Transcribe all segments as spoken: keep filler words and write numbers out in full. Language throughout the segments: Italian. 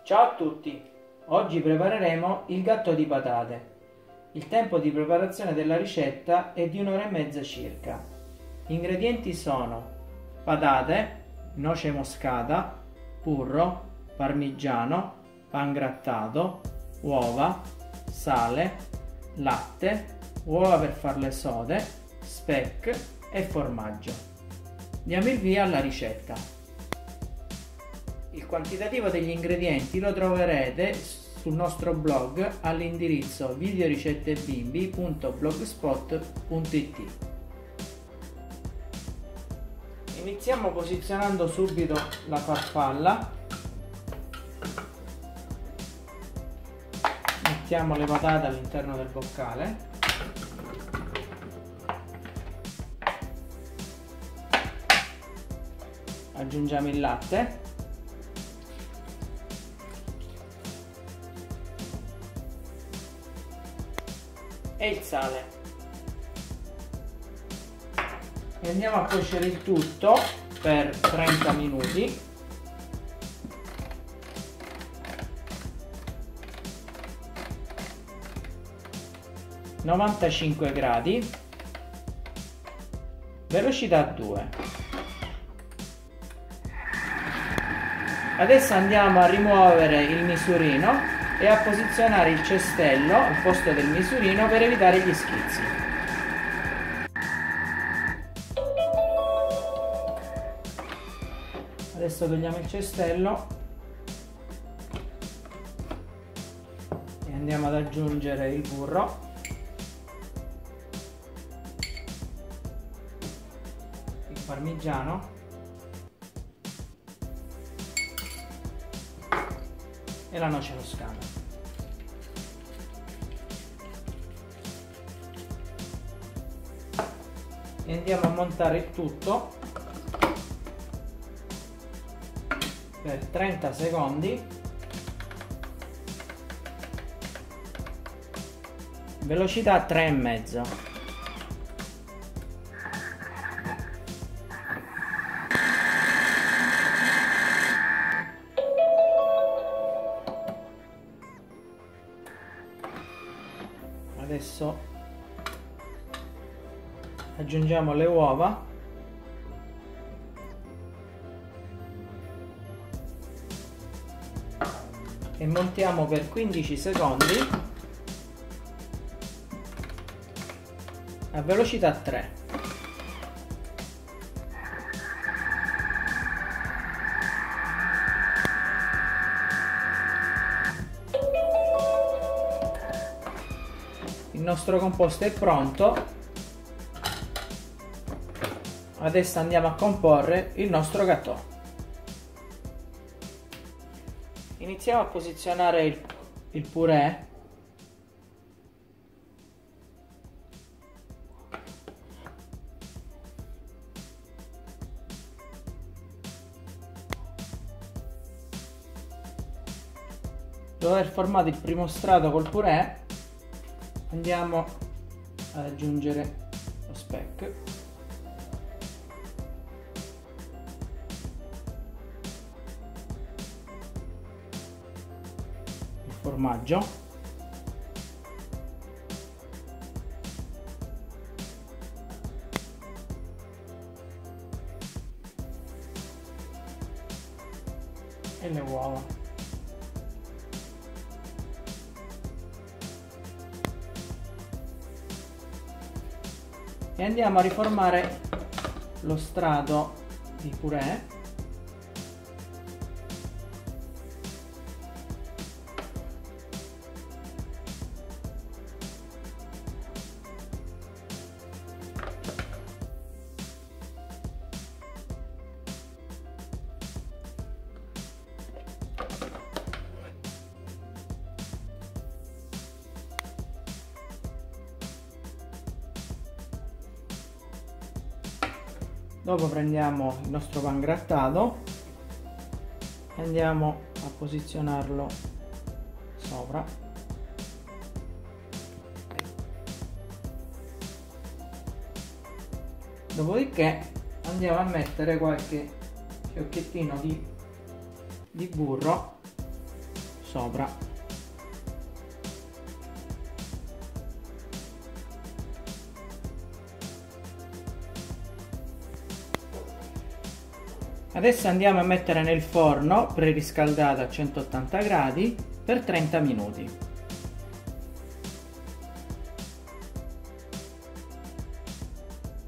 Ciao a tutti! Oggi prepareremo il gatto di patate. Il tempo di preparazione della ricetta è di un'ora e mezza circa. Gli ingredienti sono patate, noce moscata, burro, parmigiano, pangrattato, uova, sale, latte, uova per farle sode, speck e formaggio. Diamo il via alla ricetta. Il quantitativo degli ingredienti lo troverete sul nostro blog all'indirizzo videoricettebimbi punto blogspot punto it. Iniziamo posizionando subito la farfalla. Mettiamo le patate all'interno del boccale. Aggiungiamo il latte. E il sale e andiamo a cuocere il tutto per trenta minuti. novantacinque gradi, velocità due. Adesso andiamo a rimuovere il misurino e a posizionare il cestello al posto del misurino per evitare gli schizzi. Adesso togliamo il cestello e andiamo ad aggiungere il burro, il parmigiano e la noce moscata. E andiamo a montare il tutto per trenta secondi, velocità tre e mezzo. Adesso aggiungiamo le uova e montiamo per quindici secondi a velocità tre. Il nostro composto è pronto. Adesso andiamo a comporre il nostro gâteau. Iniziamo a posizionare il, il purè. Dopo aver formato il primo strato col purè, andiamo ad aggiungere lo speck, il formaggio e le uova. E andiamo a riformare lo strato di purè Dopo prendiamo il nostro pangrattato e andiamo a posizionarlo sopra. Dopodiché andiamo a mettere qualche fiocchettino di, di burro sopra. Adesso andiamo a mettere nel forno preriscaldato a centottanta gradi per trenta minuti.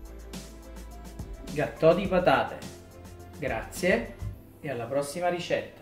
Gattò di patate. Grazie e alla prossima ricetta.